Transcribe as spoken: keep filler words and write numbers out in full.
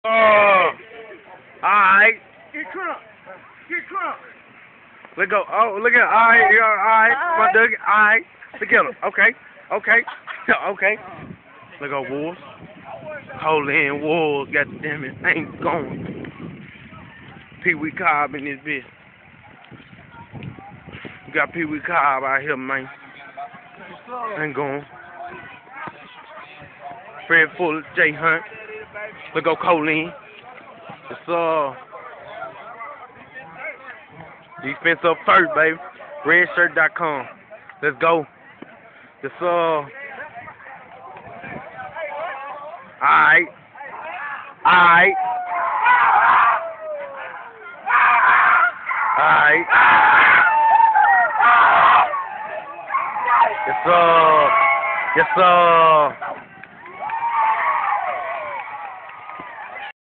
Oh. Alright. Get crunk. Get crunk. Let go. Oh, look at alright, yeah, alright. My dog, alright. Together. Okay. Okay. Okay. Look at Wolves. Hold in Wolves, goddamn it. Ain't going. Pee Wee Cobb in this bitch. You got Pee Wee Cobb out here, man. Ain't going. Fred Fuller, J Hunt. Look go Colleen. It's uh defense up first, baby. red shirt dot com. Let's go. It's uh Alright. Alright. Alright. Yes sir. Yes sir.